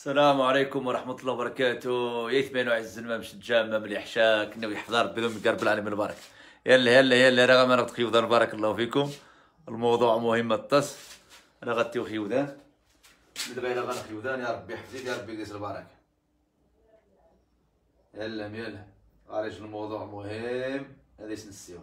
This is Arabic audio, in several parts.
السلام عليكم ورحمة الله وبركاته. يثمن وعز الممشى الجامع مليح شاك نو يحضر بدون قرب العالم البركة. يلا يلا يلا رغم انا خيوذان بارك الله فيكم. الموضوع مهم الطس. انا غتيو خيوذان. دابا الا غانا خيوذان يا ربي يحفظك يا ربي يقيس البركة. يلا يلا علاش الموضوع مهم هذا نسيو.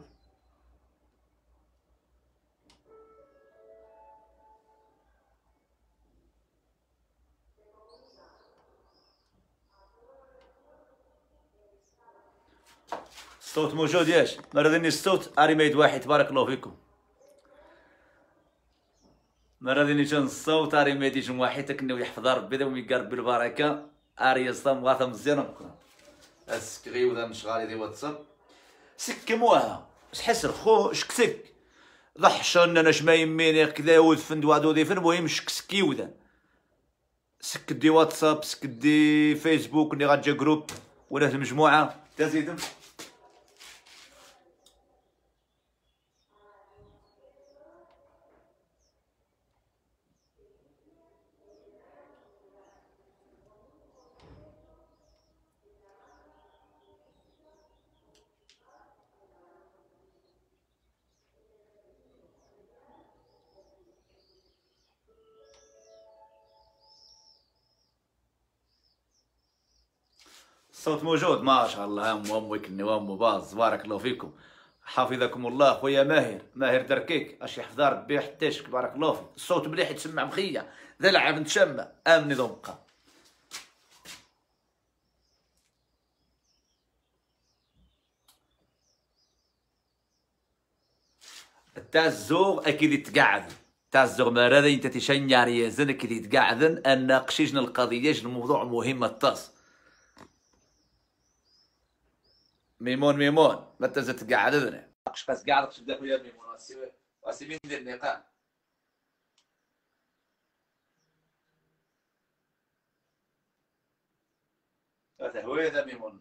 الصوت موجود ياش مرضني الصوت اريميد واحد تبارك الله فيكم. مرضني جن الصوت اريميد يجن واحد تكنو يحفظ ربي ذا ويقرب بالبركة اري صام غاثا مزيان بكره. اسكري وذا مشغالي دي واتساب سكموها حسر خو شكسك ضحشن انا شما يميني كذا ودفن دوادو دي فين المهم شكسكي وذا سك دي واتساب سك دي فيسبوك اللي غاتجا جروب ولا المجموعة تزيدم. الصوت موجود ما شاء الله. امك وام باز بارك الله فيكم حفظكم الله. خويا ماهر دركيك اش يحفظ ربي حتىشك بارك الله فيك. الصوت مليح يتسمع مخيا ذا لعب نتشمع امني ذوقا. تاع الزوغ اكيد يتقعد تاع الزوغ مرة انت تشنيار يزن اكيد يتقعدن ان قشيجنا القضيه الموضوع مهم الطاس. ميمون ما تزت تقعدنا قاس قاعد قش بدا خويا ميمون واسي مين ندير نقاط. هذا هو هذا ميمون.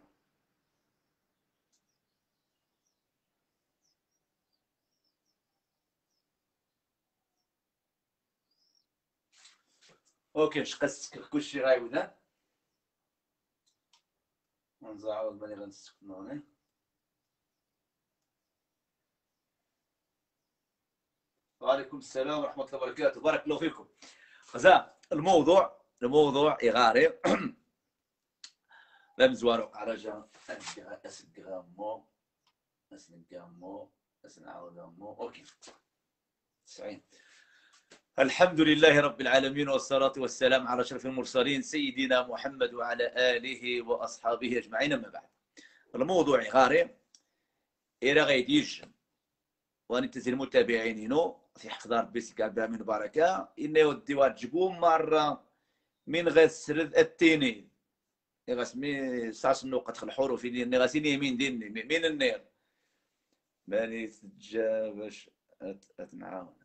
اوكي شقست كلشي غايودا ونزعاود بالي غنسكنو هنا. وعليكم السلام ورحمة الله وبركاته بارك الله فيكم. خزا الموضوع إغاري لا مزوارو عرجا أسنقامو أوكي 90. الحمد لله رب العالمين والصلاة والسلام على أشرف المرسلين سيدنا محمد وعلى آله وأصحابه أجمعين. أما بعد الموضوع غاري إلى غيديج وأن تزيل المتابعين في حفظ ربي قال من بركة إنه يودي واجبون مرة من غسرد التينين غسمي ساس النقط الحروف اللي غاسين يمين ديني من النير ماني تجا باش أتنعاون.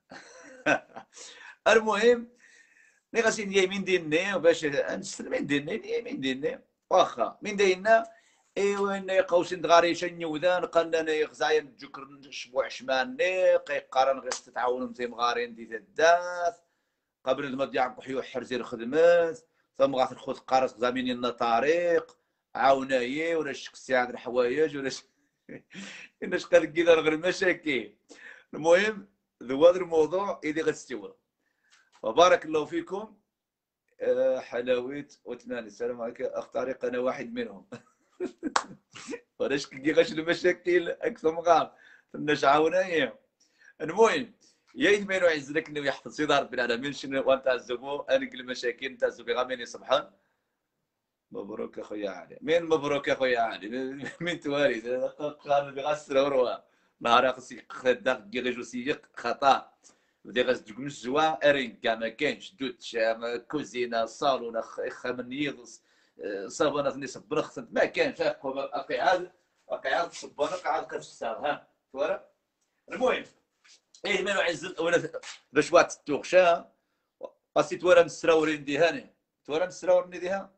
المهم نغاسين يمين ديني باش نستلم يمين ديني واخا من دينا ايوا قوسين دغاري شنيوذان قلنا يغزاين جكر شبوع شماني قيقارن غير تتعاونوا زي مغارين دي الداث قبل ما يعقو حيو حرزي الخدمات ثم غاث الخوت قارص زامين لنا طريق عاوناي ولا شكسي هاد الحوايج ولا إناش قال كذا غير المشاكل. المهم هذا الموضوع اللي غتستوى وبارك الله فيكم. حلاويت وتناني السلام عليكم اخ طارق انا واحد منهم. ولاش كي غاش المشاكل اكثر مغار الناس عاونايه. المهم يا يثمن ويعز لك انه يحفظ سيدي رب العالمين شنو وانت عزبو انك المشاكل نتاع الزبي غامين سبحان. مبروك اخويا علي. مين مبروك يا اخويا علي من توالد قال بغسل وروا نهار خصك خدا كيغيجو سيق خطا بدي غاز تقول الزوا ارينكا ما كاينش دوتش كوزينه صالون خمن يغص صابونه ثني صبرخ ما كانش قاعد صبانه قاعد كتفسر ها تورا. المهم ايه ما عز ولا باش وات توغشا اسي تورا نسراورين دي هاني تورا نسراورني ديها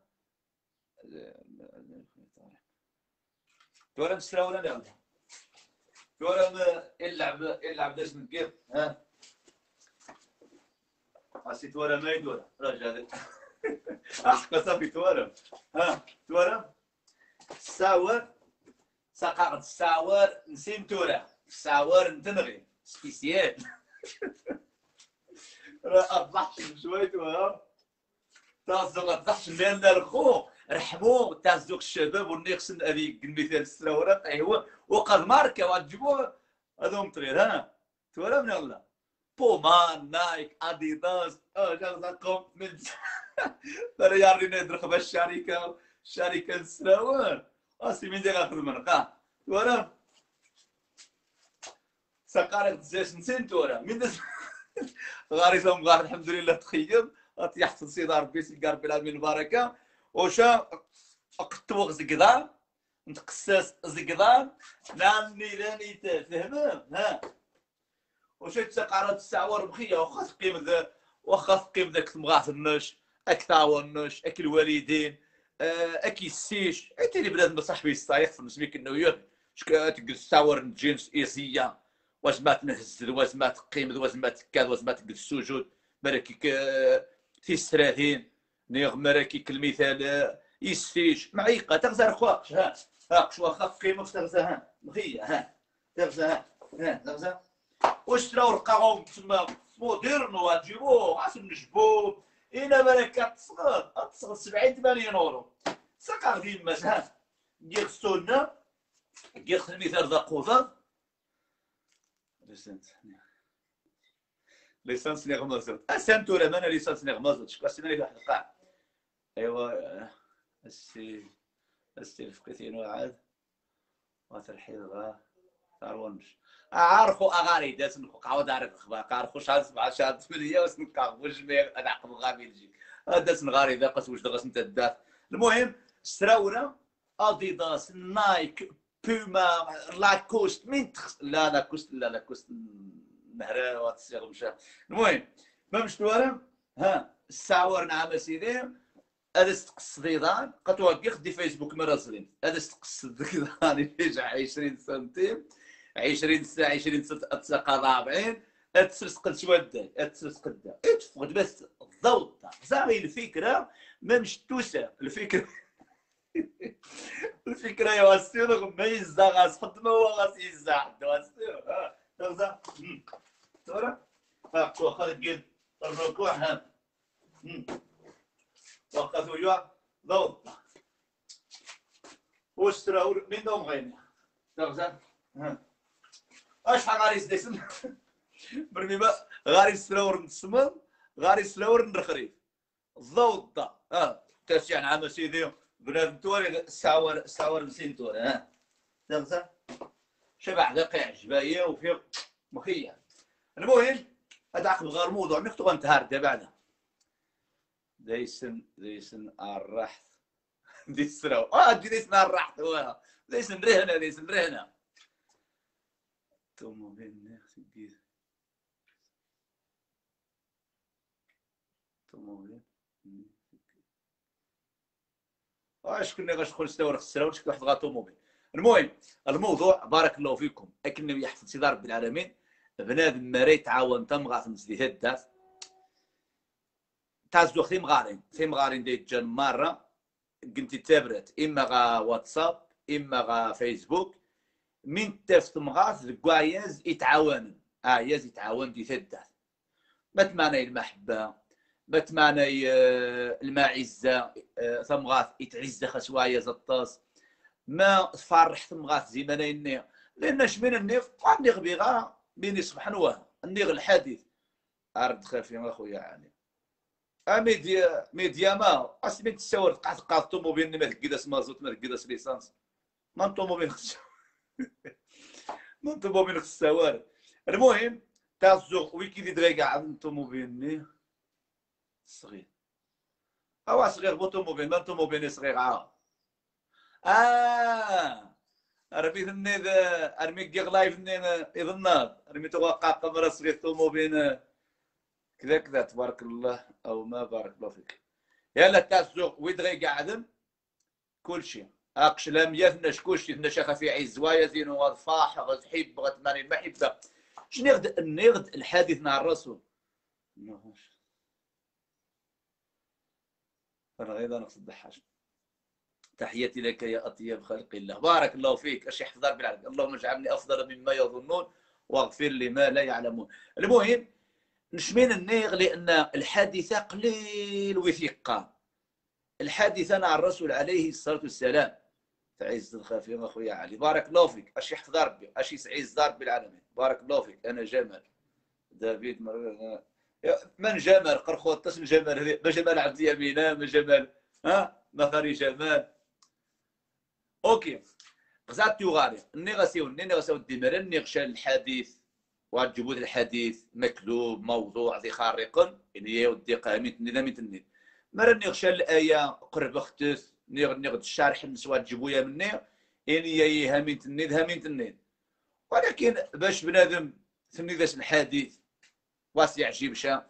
تورا نسراورني تورا اللعب داش نكيف ها اسي تورا ما يدور رجال احكى صافي توالم. ها توالم الساور سقاقة الساور نسيمتورا الساور نتنغي سبيسيال. راه اطلعش شويه توالم تازوق اطلعش لان الخو رحمو تازوق الشباب والنيخسن هذيك المثال السراورق ايوا وقد ماركه وتجيبوه هذوم طرير. ها توالم يلا بومان نايك اديداس جازاكم من ترى يارينا يدرخ بالشركه شركه السراور اسي من دير اخذ منقاه ورا سقارق تزاش نسين تورا من دز غاريزهم غار الحمد لله تخيم يحفظ سيدي ربي سيدي ربي العالمين البركه وشا قطوغ زقدان نتقساس زقدان ناني لاني تفهم. ها وش تقارب الساعه بخيه واخا تقيم ذاك تمغاثنش اكثاونش اك الوالدين اكي السيش انت اللي بلاد صاحبي الصايح في نسميك النوير شكا تجلس تاور جينس ايزيه واش ما تنهز واش ما تقيم واش ما تكاد واش ما تجلس السجود مراكيك في 30 نيغ مراكيك المثال يسفيش معيقه تغزر خواقش. ها واخا قيمه تغزر. ها بخيه. ها تغزر. ها تغزر واش تراو رقاهم تما موديرن وتجيبوه عاش نجبوه إنا ملكات تصغر 70 80 اورو ساقا ديما. ها ديال السنه ديال المثال ذا قوضه ليسانس نغمزت اسانتو انا ليسانس نغمزت شكون سنه اللي واحد القاع. ايوا السي فقيتينو عاد وترحيل تارونش عارفو اغاري داس نقعد عارف اخبار عارفو شحال 17 8 واش نكاغوش انا عقب غابي نجيك داس نغاري ذا قاس واش دغس انت دات. المهم السراوره اديداس نايك بوما لاكوست من لا لاكوست لا لاكوست مهرا واتسيغ مشى. المهم ما مشت ورا. ها الساور نعم سيدي هذا استقص ضيضان قطوة يخدي فيسبوك مراسلين هذا استقص ضيضان يرجع 20 سنتيم 20 ساعة 20 ساعة 40 تسرسقل شوادة تسرسقل دا تفقد بس الضوء زعما الفكرة ما مشتوسة الفكرة الفكرة يا واسير ما يزا غاس خدمة هو غاس يزا حتى واسير. ها تغزا تورا ها خالد قل الركوع. ها وقفوا يوا ضوء واشتراو من دوم غينا تغزا. ها اش غاري يسدسم برمي ما غاري يسراور نسمن غاري يسراور نرخريف الضوء دا. ها تاسع عام سيدي بنادم توري ساور نسين توري. ها تغزا شبع دقيق جبايه وفي مخيل. المهم هذا عقب غير موضوع نكتب انتهار بعدها ديسن الرحث ديسراو ديسن الرحث هو ديسن رهنا تومو بين نخسي تومو بين واش كنا غنشكون نستورخ السراو شكون واحد غاتومو بين. المهم الموضوع بارك الله فيكم اكن يحفظ سيدي رب العالمين بنادم ما يتعاون تم غاثمس لي هدات تازدو في مغارين ديت جن مرة قلت تابرت إما غا واتساب إما غا فيسبوك من تفت مغاث الكوايز يتعاون ياز يتعاون دي ثدات ما تماني المحبة ما تماني المعزة ثم غاث يتعز خسوايا زطاس ما فرح ثم غاث زيماني النيغ لأن شمين النيغ النيغ بيغا بيني سبحان الله النيغ الحديث أرد خافي أخويا يعني ميديا ما اسمي تساور قاعد طوموبيل ما تقدس مازوت ما تقدس ليسانس ما طوموبيل خص ما طوموبيل خص السوار. المهم تازوق ويكي دي دغيا عند طوموبيل صغير او صغير بو طوموبيل ما طوموبيل صغير ربي ثني ارمي كيغ لايف يظن ارمي توقع قمر صغير طوموبيل كذا كذا تبارك الله او ما بارك الله فيك. يلا تاسوق ويدغي قاعدم كل شيء اقش لم يثنش كل شيء ثنش في عز ويزين وضفاح غتحب غتماني المحبه شنو نغد الحديث مع الرسول انا غير نقصد ضحاش. تحياتي لك يا اطيب خلق الله، بارك الله فيك. اش يحفظ ربي العالمين. اللهم اجعلني افضل مما يظنون واغفر لي ما لا يعلمون. المهم نشمين النيغ لان الحادثه قليل وثقه. الحادثه مع الرسول عليه الصلاه والسلام تعز الخفير اخويا علي، بارك الله فيك. اش يحفظ ربي، اش يسعز ربي العالمين، بارك الله فيك. انا جمال دافيد من جمال قرخو اتصل جمال، ما جمال عبد يمينه، ما جمال ما خاري جمال. اوكي غزات يغاري ني غاسيو ني غاسيو الدمر ني غشا الحديث وجبود الحديث مكذوب موضوع ذي خارق يعني ودي قامت نظاميت النيل مرني غشا الايه قرب اختس ني غد الشارح نسوا تجيبويا مني يعني هي هاميت النيل هاميت النيل. ولكن باش بنادم ثني ذاس الحديث واس يعجب شا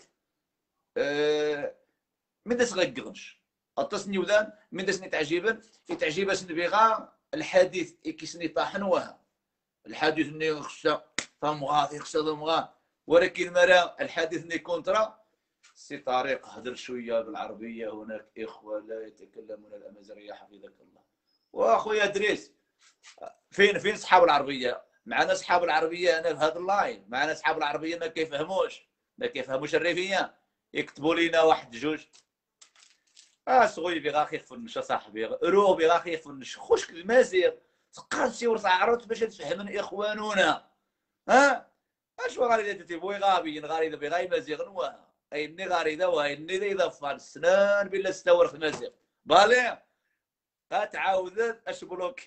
من داس غيقغنش اتصني وذان من داس تعجبا يتعجب اسن بغا الحديث كيسني طاحن وها الحديث ني خصا فمغا خصا مغا. ولكن مرا الحديث ني كونترا سي طريق هدر شويه بالعربيه. هناك اخوه لا يتكلمون الامازيغيه حفظك الله. واخويا ادريس فين اصحاب العربيه؟ معنا اصحاب العربيه انا في هذا اللاين، معنا اصحاب العربيه ما كيفهموش الريفيه. يكتبوا لنا واحد جوج صغير بغا خيفنش صاحبي رو بغا خيفنش خشك المازيغ تقرا شي عرفت باش تفهمن اخواننا اش غادي تتبوي غابي غادي بغا مازيغ نوا ايني غادي دوا ايني ذا فال سنان بلا استور في مازيغ بالي تعاودت اش بلوك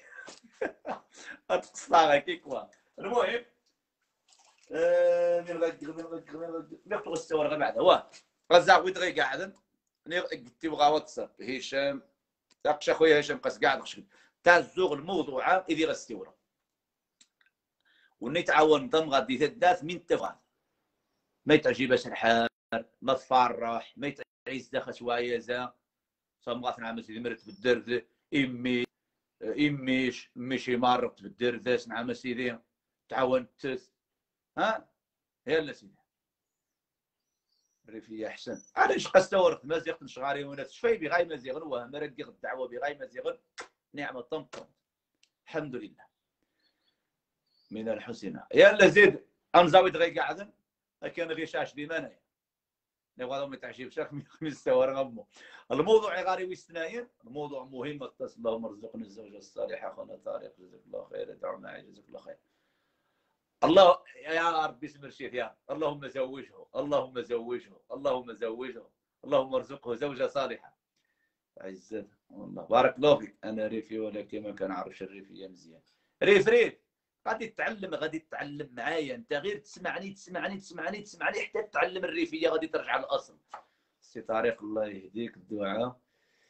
اتقصا كيكوا. المهم من غير استور غير بعدا واه غزاوي دغيا قاعد قلت بغا واتساب هشام تاقش اخويا هشام قاس قاعد خشم تاع الزوغ الموضوع اذا غستورا ونتعاون نظام غادي تدات من تبغى ما يتعجبش الحال ما تفرح ما يتعيز داخل شويه زا صمغات نعم سيدي مرت بالدرد اميش مشي مارت بالدرد نعم سيدي تعاون تس يلا سيدي ريفي احسن علاش قستورت مازيغ نشغاري وناس شفاي بغاي مازيغ واه مرقي الدعوه بغاي مازيغ نعمه طمطم الحمد لله من الحسنى. يلا زيد انزاوي دغي قاعدن كان غيشاش ديما نبغى ما تعجبش مستوى غمو. الموضوع غاري ويستناير الموضوع مهم اتصل. اللهم ارزقنا الزوجه الصالحه اخونا طارق جزاك الله خير دعوا معي جزاك الله خير. الله يا رب باسم الشيخ يا اللهم زوجه اللهم زوجه اللهم زوجه اللهم ارزقه زوجه صالحه. عزت والله بارك الله فيك. انا ريفي ولكن ما كنعرفش الريفيه مزيان. ريف غادي تتعلم معايا انت غير تسمعني حتى تتعلم الريفيه غادي ترجع للاصل. سي طارق الله يهديك الدعاء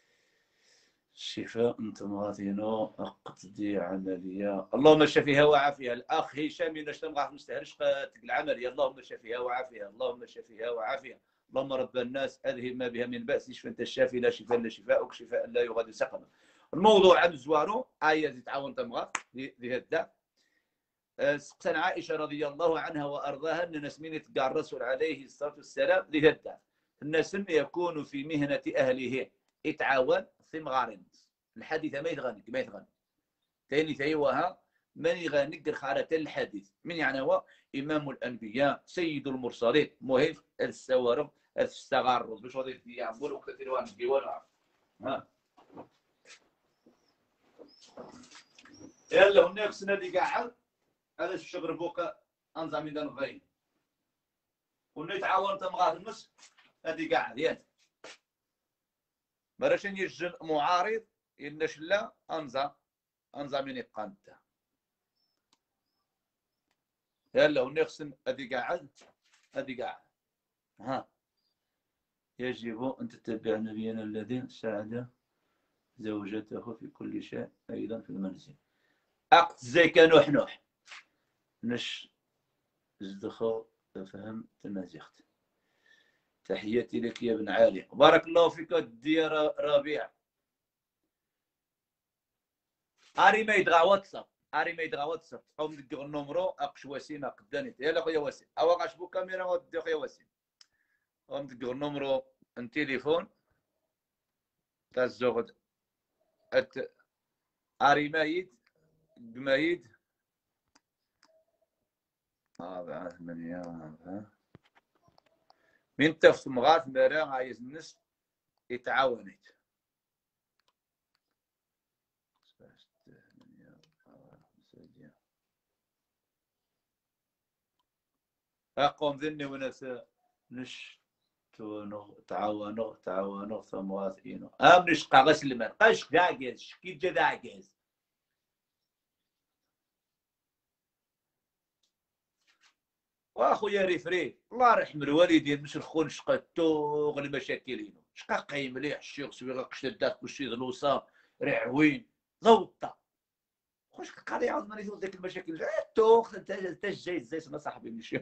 الشفاء انتم غادينو اقتدي عمليه اللهم شفيها وعافيها. الاخ هشام ينشتم غاف مستهرش العمليه اللهم شفيها وعافيها اللهم شفيها وعافيها اللهم رب الناس اذهب ما بها من باس اشف انت الشافي لا شفاء الا شفاءك شفاء لا يغادر سقما. الموضوع عن زوارو ايه تعاون تمغاف لهذا سقسن عائشه رضي الله عنها وارضاها ان نسمين تقع الرسول عليه الصلاه والسلام لهذا الناس يكون في مهنه اهله يتعاون في مغارين الحديث ما يتغني ثاني تيوها من يغني خارة الحديث من يعني هو امام الانبياء سيد المرسلين مهم السوارم التغرب باش غادي يعملوا وقت الوان ديوان يلا هناك سنه دي قاعد هذا الشغل بوكا انظم من الغين ونتعاون تمغار النص هذه قاعد يا مرشن يجن معارض إنش لا أنظم من القنطة يلا ونخسن هذه قاعد يجب أن تتبع نبينا الذي ساعد زوجته في كل شيء أيضا في المنزل أقت زي كنوح نش ازدخو فهم تمازيخت. تحياتي لك يا ابن علي بارك الله فيك الديار ربيع. اري ما يدغى واتساب قوم دير النمرو اقش وسيم قداني يلا خويا وسيم او غاش بو كاميرا ودي خويا وسيم قوم دير النمرو التليفون تاع الزغد اريمايد بمايد 4 8 من تفت مغات مرا عايز الناس يتعاونت اقوم ذني وناس نش تعاونوا ثمواثينو نش قاغس المال قاش داقز كي جا داقز واخويا ريفري الله يرحم الوالدين مش الخون شقتو غير المشاكلين شقا قايم مليح الشيخ سوي قشدات كلشي ذلوصه ريحوين ضوطه خوش قاعد يعاود ما يزود ديك المشاكل توخ انت جاي زيت انا صاحبي نمشي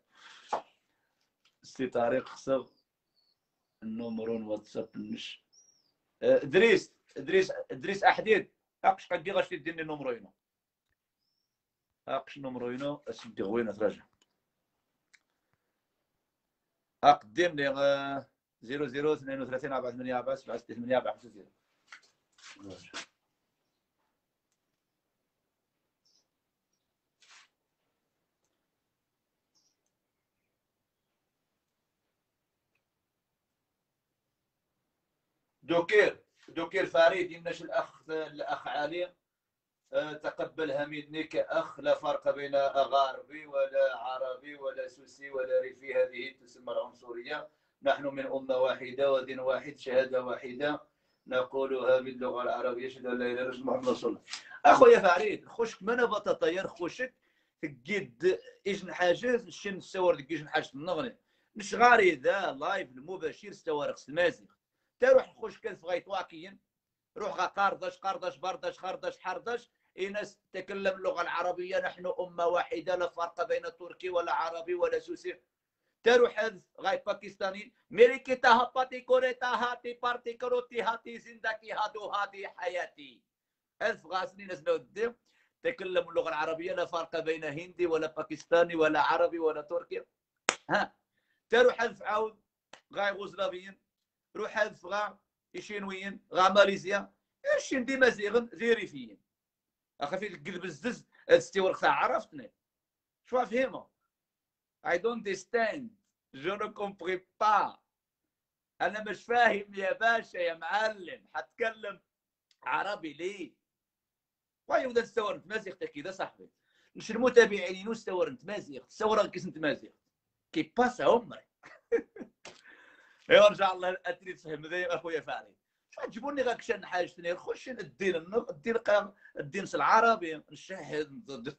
سي طريق خسر النمرون واتساب نش ادريس احديد اقش قد غاش تديني نمروينو اقش نمروينو اسيدي غوينه تراجع اقدم لي 00 32 4 8 4 7 6 8 4 5 0 دوكير فريد يمنش الاخ علي تقبلها مني كأخ لا فرق بين غربي ولا عربي ولا سوسي ولا ريفي هذه تسمى العنصرية نحن من أمة واحدة ودين واحد شهادة واحدة نقولها باللغة العربية أشهد أن لا إله إلا الله محمد رسول الله أخويا فريد خشك من بطاطير خشك تجد إجن حاجات الشن السوار ديك إجن حاجة النغني مش غاري ذا لايف المباشر سوارق المازيغ تروح خش كذا فغيت واكين روح قردش بردش خردش حردش ناس تتكلم اللغه العربيه نحن امه واحده لا فرق بين تركي ولا عربي ولا سوسي تروح هذ غاي باكستاني ميريكي تاها باتي كوريتا هاتي بارتي كروتي هاتي زندكي هادو هادي حياتي هذ غاسني ناس قدام تكلم اللغه العربيه لا فرق بين هندي ولا باكستاني ولا عربي ولا تركي ها تروح هذ عاود غاي غوزلافيين روح هذ غا الشينويين غا ماليزيا الشين دي مزيغن زيريفيين اخي في القلب الزز استورق تاع عرفتني شو فهمه I don't understand je ne comprends pas انا مش فاهم يا باشا يا معلم حتكلم عربي ليه وايو ده استورنت مازيغ كذا صاحبي مش المتابعين استورنت مازيغ تصور كيس انت مازيغ كي باس عمري ايوا ان شاء الله اتري تفهم ذي اخويا فعلي تجيبوني غاك شان حاجه ثانيه نخش الدين الدين العربي نشهد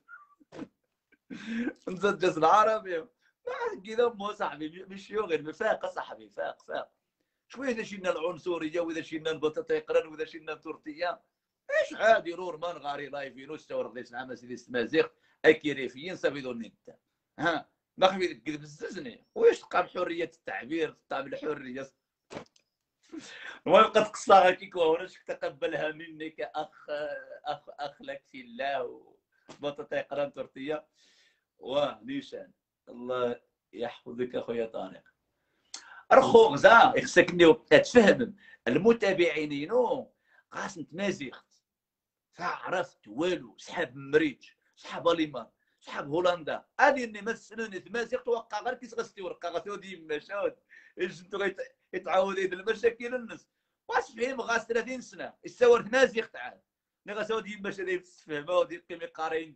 نزجز العربي كذا مو صاحبي مش يوغل فاق صاحبي فاق شويه اذا شينا العنصريه واذا شينا البطاطا يقرن واذا شينا التورتيه ايش عادي رورمان غاري لايفين وستور ليس عام سيدي مازيغ اكيريفيين سافيدون انت ها ما خفي كذب الززني واش تقام حريه التعبير تقام الحريه المهم قد قصاها كيكو ورش تقبلها مني كاخ اخ لك في الله وبطاطا يقرن تورتيه ونيشان الله يحفظك اخويا طارق رخو غزا يخصك تفهم المتابعين قاس نتمازيغت فعرفت والو سحاب مريج سحاب اليمان سحاب هولندا هذه اللي مثلوني تمازيغ توقع غير كيس غستي ورقه غتودي مشاود ايش انتو يتعاود يدير المشاكل الناس واش فهم غاس 30 سنه يساور تمازيغ تعال ني غتودي مشاريع تفهمها ودي قيمي قارين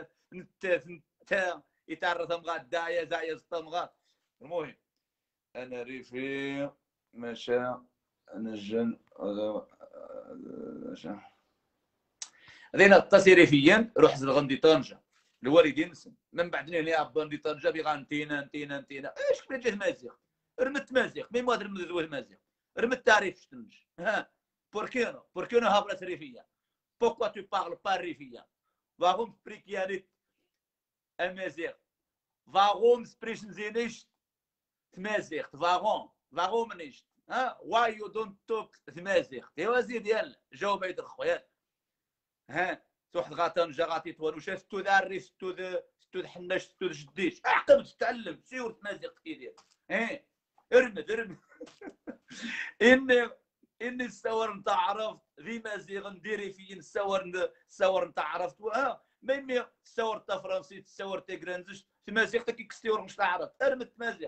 تا يتعرض مغا دايا زايا زطمغا المهم انا ريفي مشى نجن هذين التصريفيين روح زلغندي طنجه الوالدين نسن من بعد هنا عبان طنجه بغانتينا انتينا ايش كيف جاه مازيغ رمت مازيغ مين ما رمت ذوي مازيغ رمت تاريخ شتنج ها بوركينو هابرا ريفيه بوكوا تو بارل با ريفيه واغوم بريكيانيت المازيغ واغوم سبريشن زي نيشت تمازيغ واغوم نيشت ها واي يو دونت توك تمازيغ ايوا زيد ديال جاوب يدر خويا ها توحد غاتا نجا غاتي توالو شاف ستو داري ستو حناش ستو جديش عقب تتعلم سيور تمازيغ كي داير ها ارمد اني اني السور نتاع عرفت في مازيغ نديري في السور نتاع عرفت ما يمي السور تاع فرنسي السور تاع كرانزش في مازيغ تا كيكستيور مش تعرف ارمت مازيغ.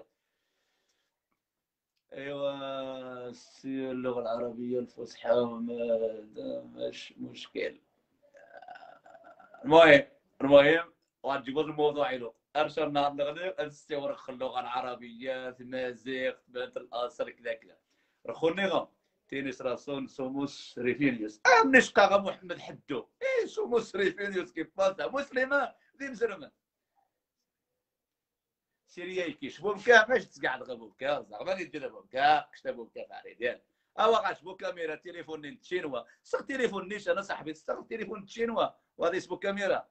ايوا اللغه العربيه الفصحى مش مشكل. المهم وغنجيبو الموضوع له ارشر نهار نغني نستورخ اللغه العربيه في مازيغ بنت الاصل كذا كذا رخوني غا تينيس راسون سوموس ريفينيوس نشقى محمد حدو اي سوموس ريفينيوس كيف باسا مسلمه ذي مزرمه سيريا كيش بوكا ماش تقعد غير بوكا زعما يدير بوكا كشتا بوكا فاري ديال اوا غاش بو كاميرا تليفون تشينوا سق تليفون نيش انا صاحبي سق تليفون تشينوا وهذا اسمه كاميرا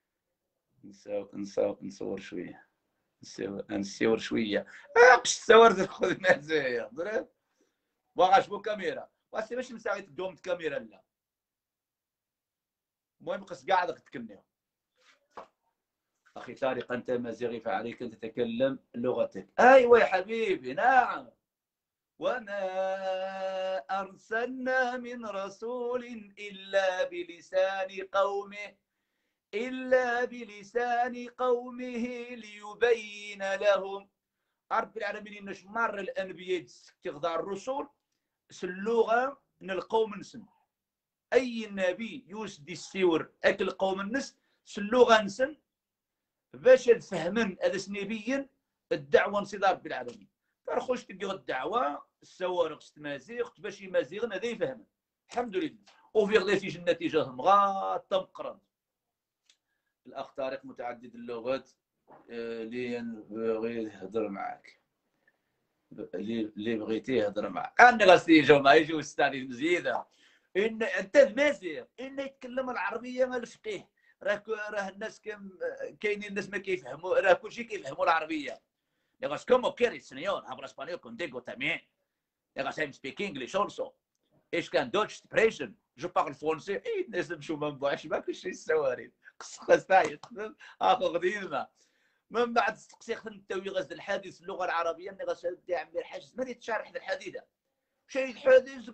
نصور شويه نصور شويه قش تصور خذ مزايا ضرب واغاش بو كاميرا واسي باش نساوي دوم كاميرا لا المهم قص قاعد تكنيو اخي طارق انت مازيغي فعليك ان تتكلم لغتك. ايوه يا حبيبي نعم. وما ارسلنا من رسول الا بلسان قومه ليبين لهم. رب العالمين نشمر الانبياء تغضى الرسل اللغه من القوم نسن اي نبي يوسدي السيور اكل قوم النس اللغه نسن باش تفهمن هذا سنيبيا الدعوه نصيد رب العالمين. فرخوش تلقى الدعوه السوارق مازيغ باش يمازيغن هذا يفهم الحمد لله. وفي غدا تيجي النتيجه مغا تمقرن. الاخ طارق متعدد اللغات اللي بغي يهضر معاك اللي بغيتي يهضر معاك انا غاسي يجوا ما يجوا ستاني مزيده ان انت المازيغ ان يتكلم العربيه ما الفقيه راه الناس كاينين الناس ما كيفهموا راه كلشي كيفهموا العربيه. Because como quieres, señor, hablo español contigo también. Because I'm speak English also. Ich kann Deutsch sprechen. Je parle français. إيه الناس مشوا ما نبغاش ما كلشي السواري. قص تاعي اخو غدينا. من بعد تقسي انت ويغز الحديث اللغه العربيه اللي غسل يا عمي الحاج ما تشارح الحديثه. شيء الحديث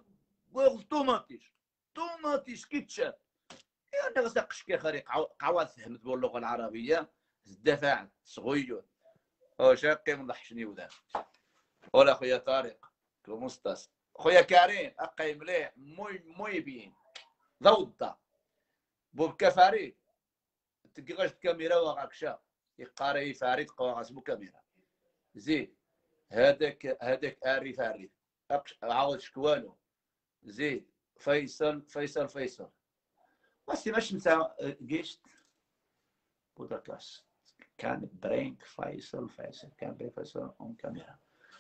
طوماطيش كيتشاب. يعني غسقش كي خريق قعوات فهمت باللغه العربيه الدفاع صغير. او شاقي مضحشني وذا ولا خويا طارق كوموستاس خويا كريم اقي مليح موي بين ضوضه بوب كفاري تلقاش الكاميرا وغاكشا يقاري فاريد قواغاس بو كاميرا زيد هذاك اري فاريد عاود شكوالو زيد فيصل بس ماشي نتا جيشت بودكاست كان برينك فيصل كان برينك فيصل اون كاميرا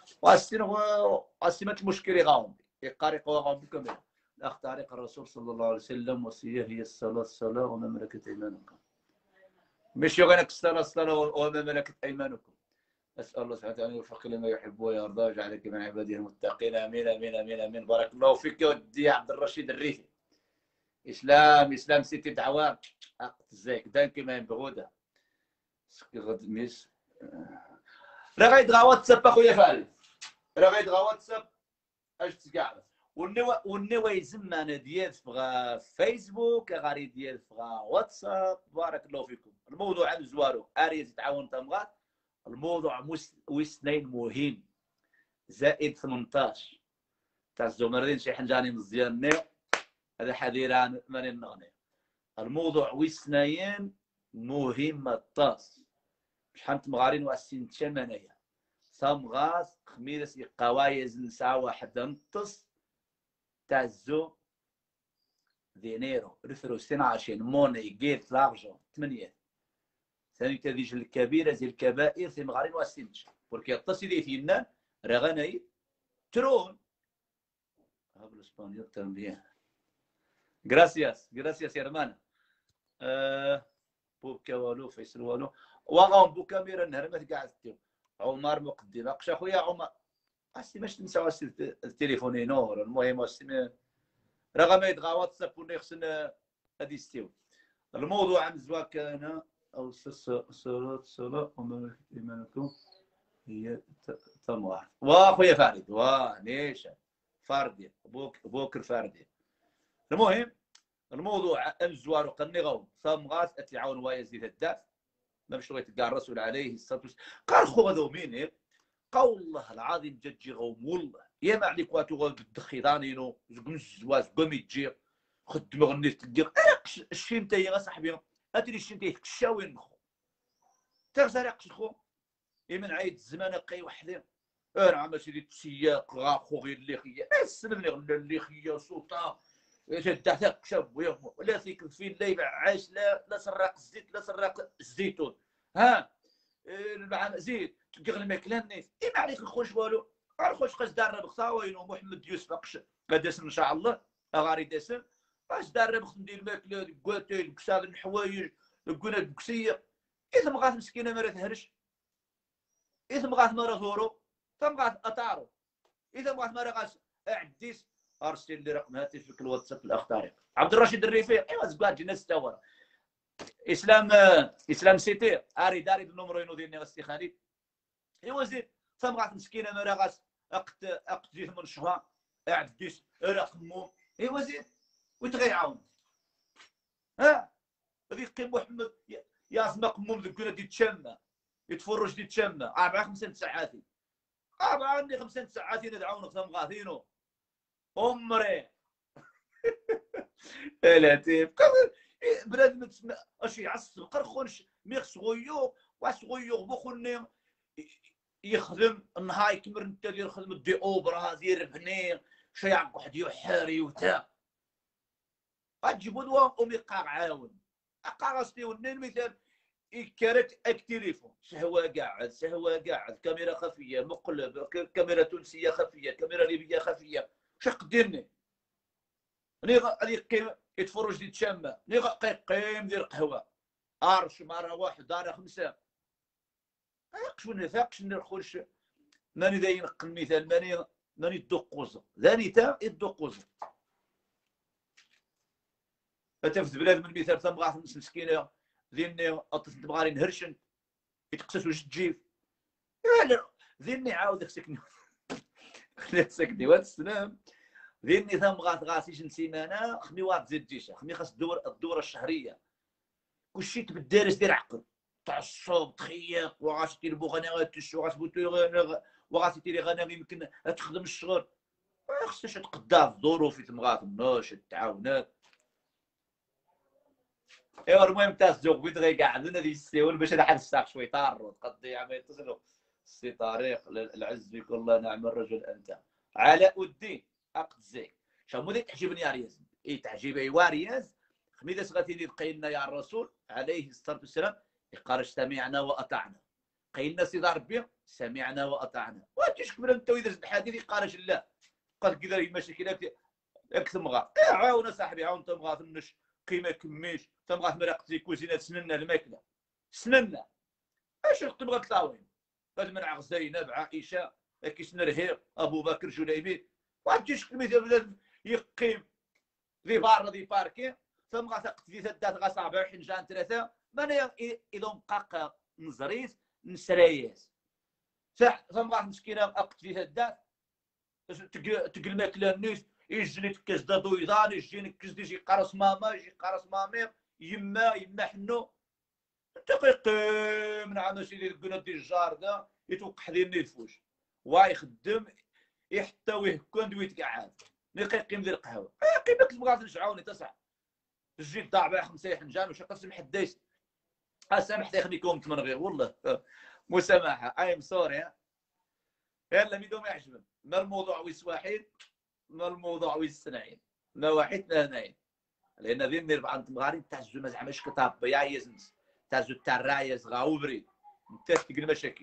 واسمت مشكلة غاوم يقاري قواغاهم بكاميرا. الاخ طارق الرسول صلى الله عليه وسلم وصيه هي الصلاة وما ملكت ايمانكم. مش يغنك الصلاة وما ملكت ايمانكم. اسال الله سبحانه وتعالى يوفق لما يحب ويرضى ويجعلك من عباده المتقين. امين امين امين امين. بارك الله فيك يا ودي عبد الرشيد الريفي. اسلام سيتي دعوام زيك دانك ما ينبغوده غد ميس راه غيدغا واتساب اخويا فارس راه غيدغا واتساب اش تقعد والنوا يزمنا ديال فغا فيسبوك غاري ديال فغا واتساب. بارك الله فيكم. الموضوع عن زوارو اريز تعاون تمغات. الموضوع وسنين مهم زائد 18 تاع الزمردين شي حنجاني مزيان نيو هذا حديران ماني نغني. الموضوع وسنين مهمة طاس شحال تمغارين واسين تشمانيا صمغاس خميس قوايز نساء واحد نطس تاع الزو دينيرو رثرو 22 موني جيت لارجون 8 ثاني تديج الكبيره زي الكبائر في مغارين واسينش بوركي الطس يدي فينا راه غناي ترون هابل اسبانيول تامبيان. Gracias hermana. بوكا والو فيصل والو وغاهم بو كاميرا نهار ما تقعدتو عمر مقدم اقش اخويا عمر اسي باش تنساو التليفون نور. المهم اسي راه ما يدغى واتساب ولا خصنا غادي يستوي. الموضوع عن الزواج كان او صلاة وما ايمانكم هي تموار واخويا فريد ونيشان فاردي بوكر فاردي. المهم الموضوع الزوار وقني غون صامغات اتعاون ويزيد الدات ما مش تلقى الرسول عليه الصلاه والسلام قال خو هذو مين قول الله العظيم جدجي غوم والله يا ما عليك واتو غدخيضانينو زقم الزواج قوم يجي خدم غنيت تدير الشيمتاي يا صاحبي اتري الشيمتاي كشاوين خو تغزرق خو يمن عيد الزمان قي وحدين انا عم سيدي تسياق غاخو غير اللي خيا اسلم اللي خيا صوتا تحتك شاب ولا ثيك في الليل عايش لا سراق الزيت لا سراق الزيتون ها المعام زيت تلقى الماكله الناس ما عليك نخرج والو نخرج قاش دار بخصاوين ومحمد يوسف قش قداس ان شاء الله غاري داسن قاش دار بخ ندير الماكله كواتيل كساد الحوايج كنا البكسيه اذا بغات مسكينه ما تهرش اذا بغات ما ثورو فبغات اطارو اذا بغات ما غاش عديس ارسل لي رقم هاتفك الواتساب الاخ طارق عبد الرشيد الرفيق ايوا زكات جينا ستاور اسلام سيتي اري داري النمرو ديالنا غاسي خالد ايوا زيد فبغات مسكينه ما غاش اقت جيت من شهر عديس رقمو ايوا زيد وتغيعاون ها هذيك محمد يا زمق مم ذكنا تيتشمى يتفرج تيتشمى 4 5 ساعات 4 5 ساعات ندعونك غاثينو عمري الهاتف بلاد متسمى اش يعصب قرخونش ميخ صغيو وصغيو بخوني يخدم النهار يكمر انت دير خدمه دي اوبرا دير بني شيع واحد يحاري وتا غتجيبو دوا وميقاع عاون اقاغستي ونين مثال كانت التليفون سهوه قاعد كاميرا خفيه مقلب كاميرا تونسيه خفيه كاميرا ليبيه خفيه شق ديرني غادي يقيم يتفرج دي تشامه قيم دير قهوه ارش مره واحد دار 5 يقشون ثاقش نخرج ماني داين المثال ماني الدقوز ذاني تا الدقوز اتفت بلاد من المثال ثم غاث مسكينه ذيني اطفت بغاري نهرشن يتقسس وش تجيب ذيني عاود خصك سكني واد السلام ذيني ثم غاسيش نسيمانه خمي واحد زيد جيشه خمي خاص الدوره الشهريه كلشي تبدارس دير عقل تعصب تخيق وغاش دير بوغناغات تشو غاس بوتو وغاس دير غناغ يمكن تخدم الشغل خصك تقدا الظروف تمغاث النوش التعاونات ايوا المهم تاع الزوق بيت غير قاعدين دي السيول باش نحل الساق شوي طار تقضي عم يتصلوا السي طارق العز بك والله نعم الرجل انت علاء الدين اقزيك شامو دي تعجبني يا رياز تعجبني وارياز خميده سغاتيني قيلنا يا الرسول عليه الصلاه والسلام يقال سمعنا واطعنا قيلنا سيدي ربي سمعنا واطعنا واش كبر انت واذا الحديث قال لا قال كذا مشاكلات اكثم غا عاون صاحبي عاون تبغى تنش قيمه كميش تبغى مرقتي كوزينه سننا الماكله سننا اش تبغى تلاوين قد منع زينب عائشه كيس نرهيق ابو بكر جليبي واجيش كلمه يقيم ذي بار ذي باركي ثم غتقت في ثدات غصابع حنجان ثلاثه من اذا مقاق نزريس نسرايس ثم غات مسكينه اقت في ثدات تقل ماكله النيس يجيني تكاز دادو يضان يجيني كاز يجي قرص ماما يجي قرص مامي يما حنو تقيقيم نعم سيدي القنا ديال الجار دا يتوقع ديال الفوش ويخدم يحتويه كون دويت قعاد نقيقيم ديال القهوه قيمك تبغى تنشعوني تسع تجي ضاع 5 حنجان وش قسم حدايس سامحتي يخليكم من غير والله مسامحه ايم سوري يلا ميدو ما يعجبك ما الموضوع ويس واحد ما الموضوع ويس سنين ما واحد اثنين لان ذي نربع عند مغارين تاع الزوما زعما اش كتاب يا يزنس تاع زو تاع الرايز غاوبري انت تلقى المشاكل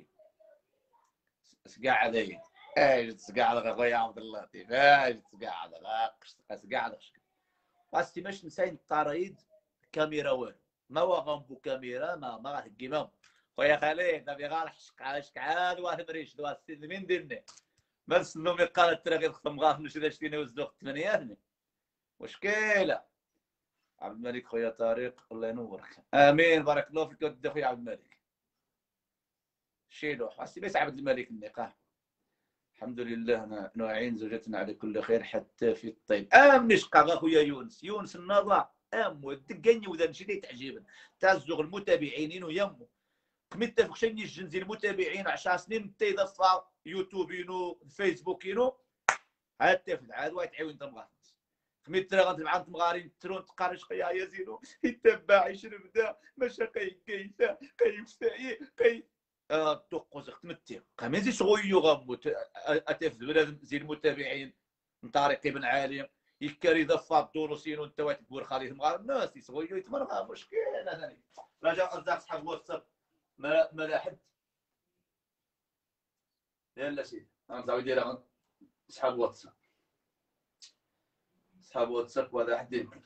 سقاعد هي ايش تسقاعد خويا عبد اللطيف ايش تسقاعد تسقاعد بس ماش نساين الطرايد كاميرا والو ما هو غنبو كاميرا ما غاتهكي ما خويا خالد نبي غير حشق عاد واحد مريش دوا السيد من ديرني ما نسلو مي قالت ترى غير خصهم غاف نشري داشتيني وزدوق الثمانيات مشكله عبد الملك خويا طارق الله ينورك امين بارك الله فيك ودي خويا عبد الملك شيلوح حسي بس عبد الملك النقاح الحمد لله نعين زوجتنا على كل خير حتى في الطيب. نشقى اخويا يونس النظا ودقني وذا نشي اللي تعجبن تاع الزوغ المتابعين ويمو كميت فخشني الجنزي المتابعين 10 سنين تيدا صفا يوتيوبينو فيسبوكينو حتى في عاد واحد تعاون تمغار كميت غنتبع تمغارين ترون تقارش قيا يا زينو يتبع يشرب دا ماشي كيسا كيفساي توقوز اختمتي قامزي صغيو غموت اتف بنادم زي المتابعين من طارق بن عالي يكاري ضفا الدروسين وانت واحد تقول خالي تمغار الناس يصغيو يتمرغى مشكل انا ثاني رجع قصدك صحاب واتساب ما لا حد يلا سيدي انا زعما داير صحاب واتساب وهذا حد يمكن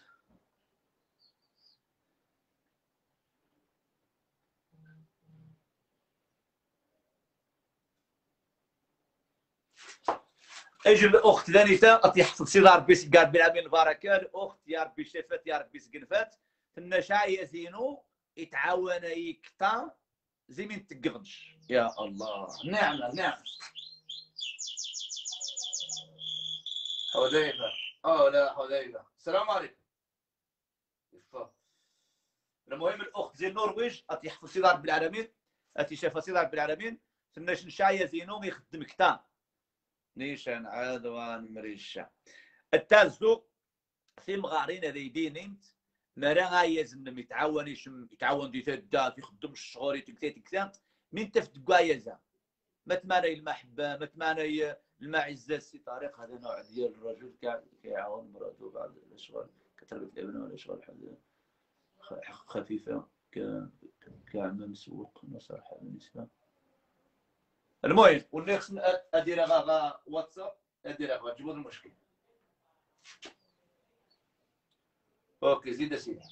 اجي الاخت ثانية تحفظ سي ربي سكار بالعامين البركه الاخت يا ربي شافت يا ربي سقنفات تنا شايه زينو يتعاون يكتا زي من تقغنش يا الله نعمه حذيفه لا حذيفه السلام عليكم. المهم الاخت زي النرويج تحفظ سي ربي العالمين شافت سي ربي العالمين تنا شايه زينو يخدم كتا نيشان عادوان مريشا التازو في مغارين هذا يدينينت مرا غايزن يتعاون دي تدا يخدم الشغل يتكتات من تفتقايزا ما تماني المحبه ما تماني المعزه سي طريق هذا نوع ديال الرجل كيعاون مراته بعد الاشغال كتربيه الابناء والاشغال خفيفه كعمل مسوق نصيحه بالنسبه. المهم واللي خصنا اديرها غا واتساب اديرها غتجيبوا المشكل. اوكي زيد سيدي.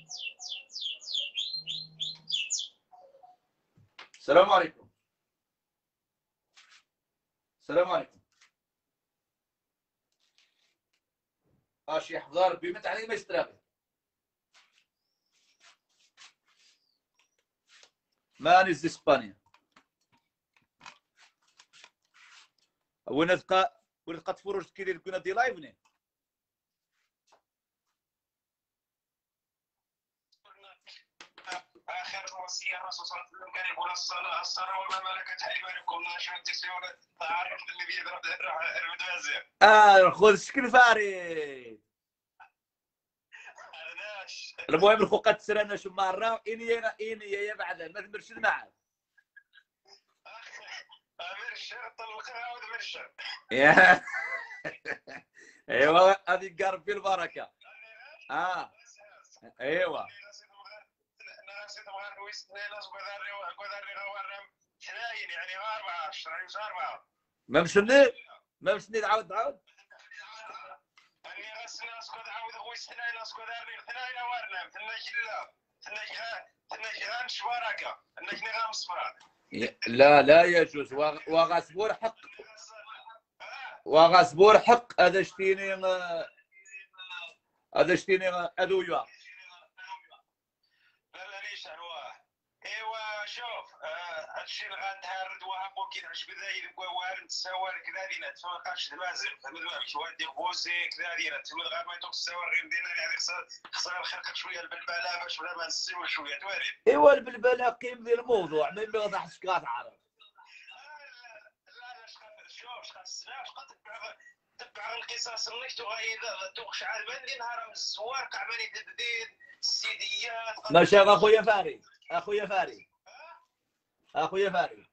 السلام عليكم. اشي حضار بمت علي ما اشتراكي مان از اسبانيا ونلقى تفرج كي كنا دي لايفني اخر وصيه الرسول صلى الله عليه وسلم كان يقول الصلاه وما ملكت ايمانكم لا شو تسيون تعرف اللي بيضرب المدوازي خذ شكل فاري. المهم الخوقات تسرنا شو مره اني يا بعد ما تمرش معاه مرشر طلقها ومرشر ايوا هذه قارب في البركه. ايوا ما مشني تعاود اني غسنا اسكو تعاود خويا سناينا اسكو دارني ثنايا وارنا ثنايا شواركا انك نغام صفرات لا يجوز وغاسبور حق هذا شتيني ادويا لا ليش هو ايوا شوف هادشي اللي غنتهرد وهاكو كينعش بذاير وارد تساوار كذا دينا تفوقاش دمازل فهمت شي واحد يدير بوزي كذا دينا تفهمت غير ما يتوك السوار غير دينا يعني خصنا خلق شويه البلبله باش ولا ما نسيو شويه توارد. ايوا البلبله قيم ديال الموضوع ما يوضحش كتعرف. لا شوف تبع القصص اللي تغير توقش على بالي نهار من الزوار كعمالي تدير السيديات ماشي اخويا فاري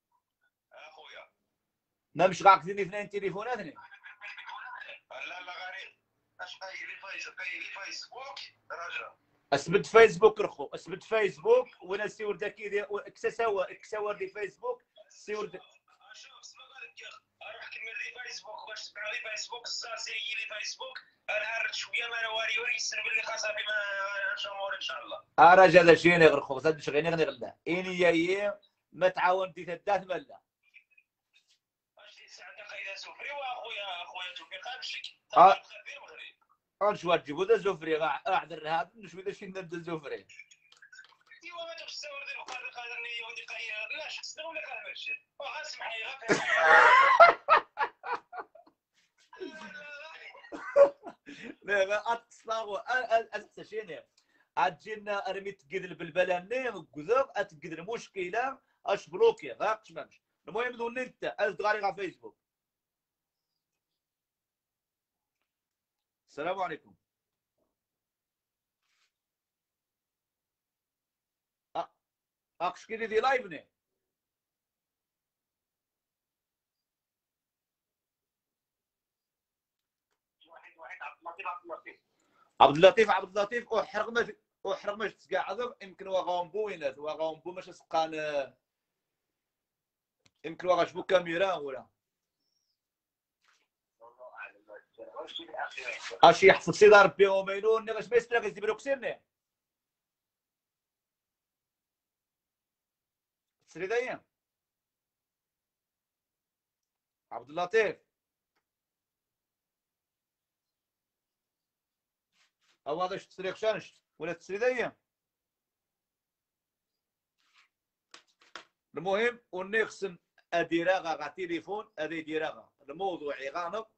ما مش غاقدين اثنين تليفوناتني لا غريب اش باي لي فيسبوك رجل اثبت فيسبوك رخو اثبت فيسبوك وانا سيور داكي ديال كساور دي فيسبوك سيور شوف اسمع اروح كمل لي فيسبوك باش تبع لي فيسبوك الزاسي لي فيسبوك انا هرد شويه ما نواري وريسن باللي خاصها بما شمور ان شاء الله. رجل شيني غير خو صدق غير غلا اني يا ما تعاون دي تدات ملا اش ساعه قايله سفري واخويا توفيق امشي شو تجيبوا ذا زفري قاعد الرهاب شو ذا شي ندير زفري ايوا ما تبغيش تصور ديال القادر قادرني ودي قاير لا باش تصدر ولا غنمشي وغنسمحني لا لا اتصلاغو اتساشيني عتجينا رميت تقدر بالبلاني وكذا اتقدر المشكله اش بلوكي غاقش مامش المهم دوني انت ازدغاري على فيسبوك. السلام عليكم. اقش كيدي دي لايفني عبد اللطيف احرق ماش تقعد يمكن وغامبو ينات وغامبو ماش سقان يمكن وغاشبو كاميرا ولا اش يحفظ سيدي ربي ومينون نغاش بيسترا غيزي بروكسيني سريدايا عبد اللطيف او هذا تسريق شانش ولا تسريدايا. المهم ونخصم اديراغا غا تليفون ادي ديراغا الموضوع يغانق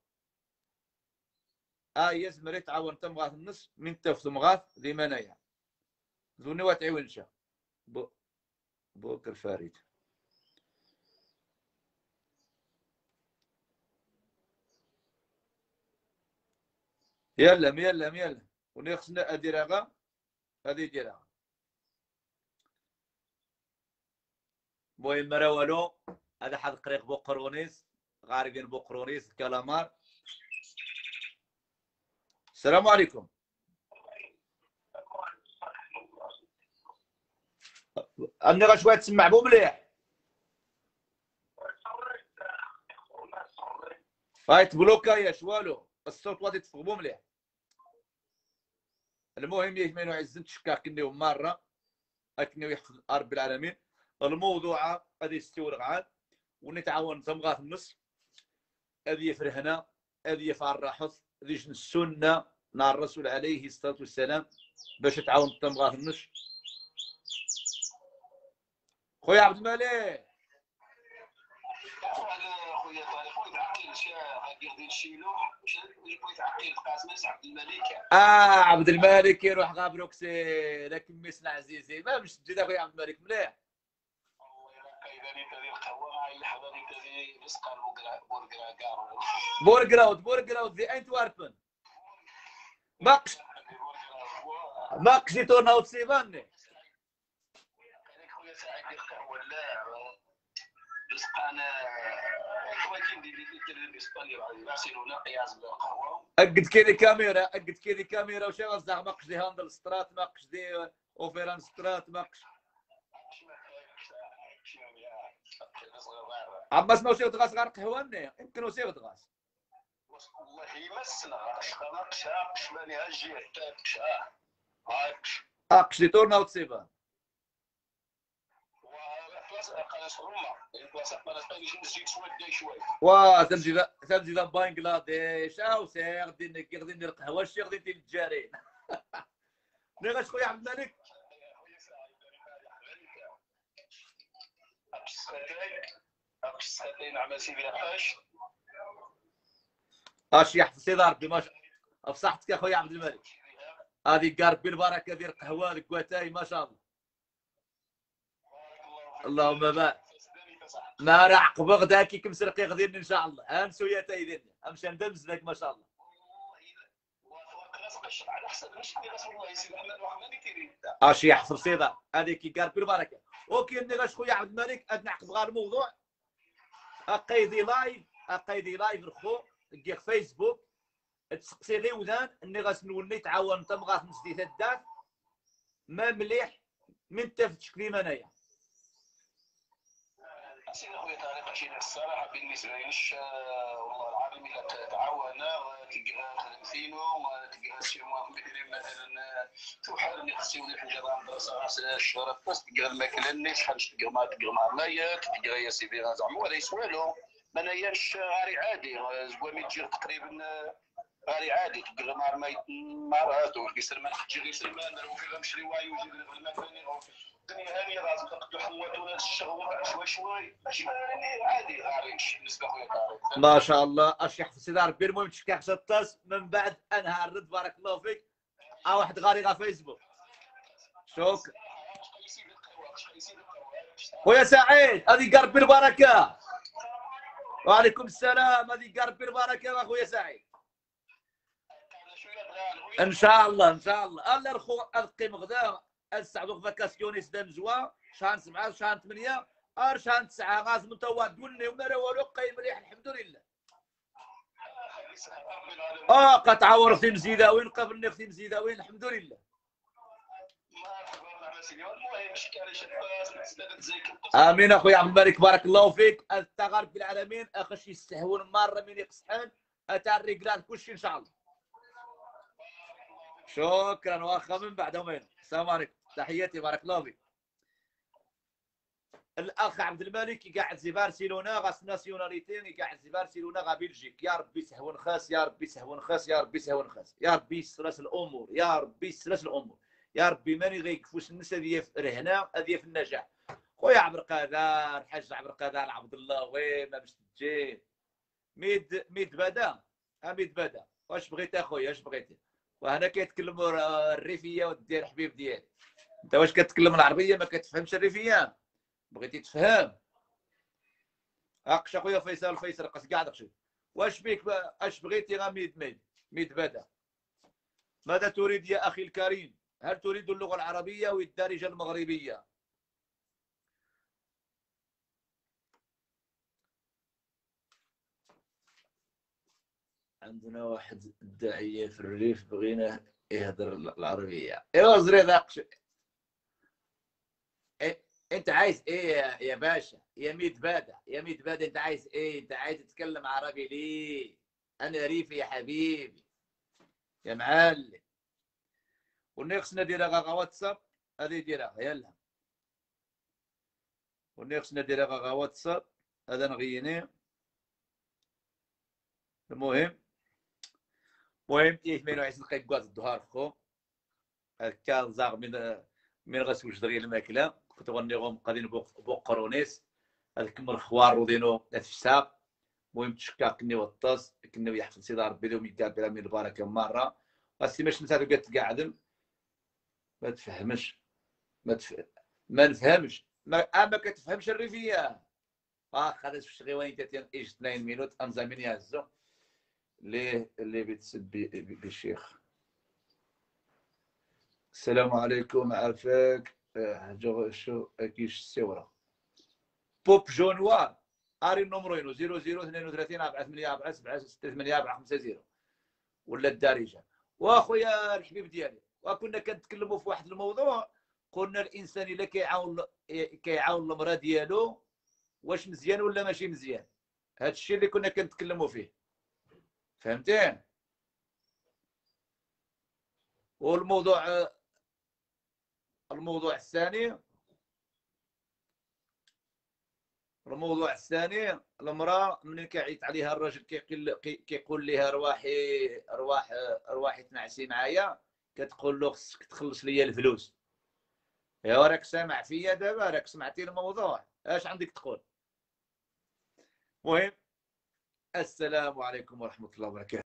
يزمري تعاون تمغاث النص من تفت مغاث دي منايا زوني واتعي ونشا بوكر فاريد يلا ونخصنا اديراغا هذه ديراغا. المهم مراولو هذا حد قريق بوقرونيس غارقين بوقرونيس الكلامار. السلام عليكم. أني غا شويه تسمع بو مليح هاي تبلوكا يا شوالو الصوت غادي تفهمو مليح. المهم يهمنو عزت شكاك كنيو مره اكنيو يحفظ رب العالمين الموضوع غادي يستورق عاد ونتعاون تمغا في النص هذه يفرهنا هذه يفرحث ذيش السنه مع الرسول عليه الصلاه والسلام باش تعاون تمغا في النص. خويا عبد الملك خويا طارق خويا تعقيل غادي ديال الشيلوح خويا تعقيل قاسم عبد الملك عبد الملك يروح غابروكسي لكن ميسنا عزيزي ما مش تجي خويا عبد الملك مليح بورغراود زي انتواربن ماكش تورن اوت سيفاني اقد كيدي كاميرا وشي غزع ماكش دي هاندل سترات ماكش دي اوفيران سترات ماكش عباس ما وسيو تغاس غير قهواني يمكن وسيو تغاس والله يمسنا شخناقش ماني هاجي اقش دي تورن اوت سيفان تمشي ذا بنغلاديش او سي غادي ندير القهوه شي غادي ندير الجارين. نغاش خويا عبد الملك اش يحفظ سيدي ربي ما بصحتك يا خويا عبد الملك هذه قارب بالبركه ديال القهوه الكواتاي ما شاء الله اللهم بارك ما راح بغدا كي كمسرقي غاديين ان شاء الله انسو يا تايدين امشي ندمز لك ما شاء الله اش يحفظ سيدي هذه كي قارب بالبركه اوكي نغاش خويا عبد الملك نعقد غير الموضوع اقيدي لايف الخو كي فيسبوك تسقسي غي وذان اني غنولي تعاون تمغا نسدي الدات ما مليح من تفتش كليما انايا سيدي خويا طارق شي الصراحه بالنسبه ليش والله العظيم الا تعاونا تلقى خدمتينو تلقى شي مثلا توحل اللي خصي ولي حاجه دراسه راس الشهر فاس تلقى الماكله اللي شحال تلقى ما تلقى مع ملايات تلقى يا سيدي زعما ولا يسوالو ما ناياش غاري عادي زوامي تجي تقريبا غادي عادي تقول له ما راتو كيسلمان حتى غير سلمان راه في غنمشري وايو يجي المكاني الدنيا هانيه لازم تقدو حمواتو الشغل شوي ماشي عادي غاريش بالنسبه خويا طارق. ما شاء الله اش يحفظ سيدي ربي. المهم تشكي حتى الطاس من بعد انهار الرد. بارك الله فيك. واحد غاري غا فيسبوك. شكرا خويا سعيد. هذه قرب بالبركه. وعليكم السلام. هذه قرب بالبركه اخويا سعيد. ان شاء الله ان شاء الله. الله رخو القيم غدا السعدو فاكاسيونيس دان جوا شهر 7 شهر 8 شهر 9 غاز متواد دولني وما راه والو قايم مليح الحمد لله. قطعه في مزيداوين قبلنا في مزيداوين الحمد لله. امين اخويا عبد الملك. بارك الله فيك. التغرب بالعالمين اخش يستهون مره من يقصحن اتاع الرجلات كلشي ان شاء الله. شكرا. واخا من بعد يومين. السلام عليكم. تحياتي. بارك الله فيك. الاخ عبد الملك قاعد زي برشلونه غاس ناسيوناليتي قاعد زي برشلونه غا بلجيك. يا ربي سهون خاص يا ربي سهون خاص يا ربي سهون خاص يا ربي يسلس الامور يا ربي يسلس الامور يا ربي ماني غيكفوش الناس هذه رهنا هذه في النجاح. خويا عبد القادر الحاج عبد القادر عبد الله وين ما باش تجي ميد بدا ميد بدا. واش بغيتي اخويا اش بغيتي؟ وهنا كيتكلموا الريفيه ودير حبيب ديالي. انت واش كتكلم العربيه ما كتفهمش الريفيه؟ بغيتي تفهم اقش اخويا فيصل قص كاع داكشي. واش بيك اش بغيتي غا ميد بدا. ماذا تريد يا اخي الكريم؟ هل تريد اللغه العربيه او الدارجه المغربيه؟ عندنا واحد الداعيه في الريف بغينا يهضر العربيه. ايوا زري داقش. انت عايز ايه يا باشا يا ميت بادا يا ميت بادا؟ انت عايز ايه؟ انت عايز تتكلم عربي ليه؟ انا ريفي يا حبيبي يا معلم. ونخصنا نديرها غا واتساب. هذه ديرها يلا. ونخصنا نديرها غا واتساب. هذا نغينيه. المهم 28 دقيقه كواز الظهر خو كان زاغ من غسوج دغيا الماكله. كنت غنيغهم قادين بوقرونيس هذاك من الخوار ودينو الفساق. المهم تشكا كني وطاس كنا يحفظ سيدي ربي لهم يدابر من البركه مره. بس ماش نسالو قالت قاعد ما تفهمش ما نفهمش ما كتفهمش الريفيه. هذا الشغي وين تاتي ايش 2 مينوت انزامين يهزو اللي بتسب بالشيخ. السلام عليكم عافاك. شو كيش السوره بوب جونوار اري النمرين 0032 48 7 50 ولا الدارجه. واخويا الحبيب ديالي وكنا كنتكلموا في واحد الموضوع. قلنا الانسان الا كيعاون المراه ديالو واش مزيان ولا ماشي مزيان. هذا الشيء اللي كنا كنتكلموا فيه فهمتين. والموضوع الثاني المراه من كيعيط عليها الراجل كيقول لها ارواحي تنعسي معايا كتقول له خصك تخلص لي الفلوس. يا راك سامع فيا دابا؟ راك سمعتي الموضوع؟ اش عندك تقول؟ المهم السلام عليكم ورحمه الله وبركاته.